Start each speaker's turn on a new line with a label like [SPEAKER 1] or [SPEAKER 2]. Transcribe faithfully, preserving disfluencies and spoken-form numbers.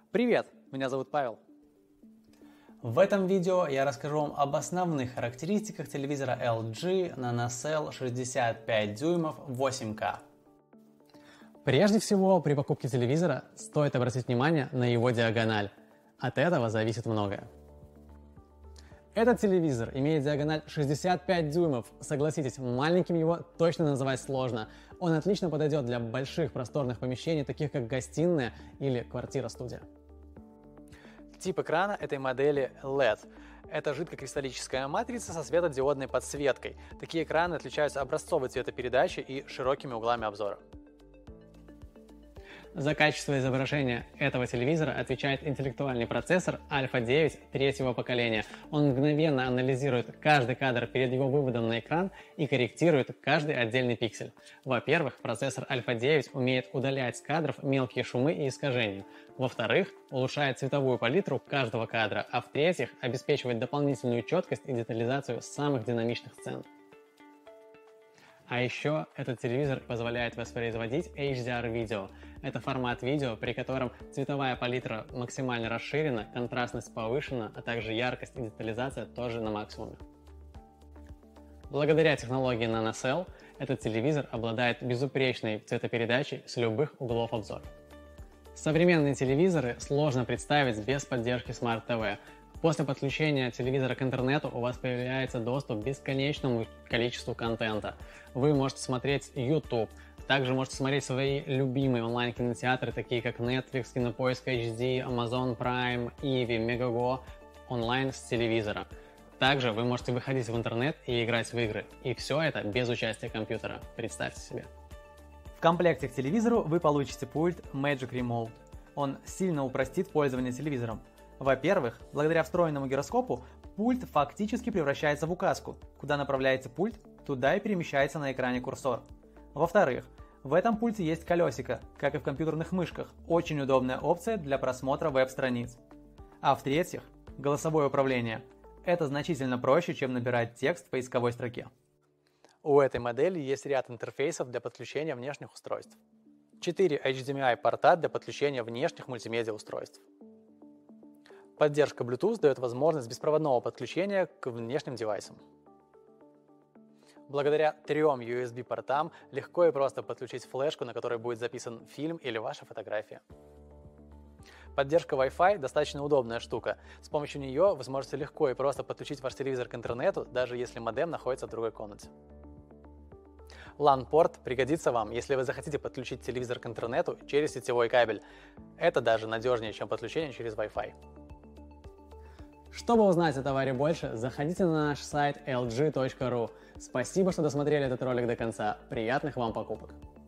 [SPEAKER 1] Привет, меня зовут Павел. В этом видео я расскажу вам об основных характеристиках телевизора эл джи NanoCell шестьдесят пять дюймов восемь ка. Прежде всего, при покупке телевизора стоит обратить внимание на его диагональ. От этого зависит многое. Этот телевизор имеет диагональ шестьдесят пять дюймов. Согласитесь, маленьким его точно называть сложно. Он отлично подойдет для больших просторных помещений, таких как гостиная или квартира-студия. Тип экрана этой модели эл и ди. Это жидкокристаллическая матрица со светодиодной подсветкой. Такие экраны отличаются образцовой цветопередачей и широкими углами обзора. За качество изображения этого телевизора отвечает интеллектуальный процессор альфа девять третьего поколения. Он мгновенно анализирует каждый кадр перед его выводом на экран и корректирует каждый отдельный пиксель. Во-первых, процессор альфа девять умеет удалять с кадров мелкие шумы и искажения. Во-вторых, улучшает цветовую палитру каждого кадра. А в-третьих, обеспечивает дополнительную четкость и детализацию самых динамичных сцен. А еще этот телевизор позволяет воспроизводить эйч ди ар-видео. Это формат видео, при котором цветовая палитра максимально расширена, контрастность повышена, а также яркость и детализация тоже на максимуме. Благодаря технологии NanoCell этот телевизор обладает безупречной цветопередачей с любых углов обзора. Современные телевизоры сложно представить без поддержки Smart ти ви. После подключения телевизора к интернету у вас появляется доступ к бесконечному количеству контента. Вы можете смотреть YouTube, также можете смотреть свои любимые онлайн-кинотеатры, такие как Netflix, Кинопоиск эйч ди, Amazon Prime, Иви, Megogo, онлайн с телевизора. Также вы можете выходить в интернет и играть в игры. И все это без участия компьютера. Представьте себе. В комплекте к телевизору вы получите пульт Magic Remote. Он сильно упростит пользование телевизором. Во-первых, благодаря встроенному гироскопу пульт фактически превращается в указку. Куда направляется пульт, туда и перемещается на экране курсор. Во-вторых, в этом пульте есть колесико, как и в компьютерных мышках, очень удобная опция для просмотра веб-страниц. А в-третьих, голосовое управление. Это значительно проще, чем набирать текст в поисковой строке. У этой модели есть ряд интерфейсов для подключения внешних устройств. четыре эйч ди эм ай порта для подключения внешних мультимедиа устройств. Поддержка Bluetooth дает возможность беспроводного подключения к внешним девайсам. Благодаря трем ю эс би-портам легко и просто подключить флешку, на которой будет записан фильм или ваша фотография. Поддержка Wi-Fi достаточно удобная штука. С помощью нее вы сможете легко и просто подключить ваш телевизор к интернету, даже если модем находится в другой комнате. лан-порт пригодится вам, если вы захотите подключить телевизор к интернету через сетевой кабель. Это даже надежнее, чем подключение через Wi-Fi. Чтобы узнать о товаре больше, заходите на наш сайт эл джи точка ру. Спасибо, что досмотрели этот ролик до конца. Приятных вам покупок!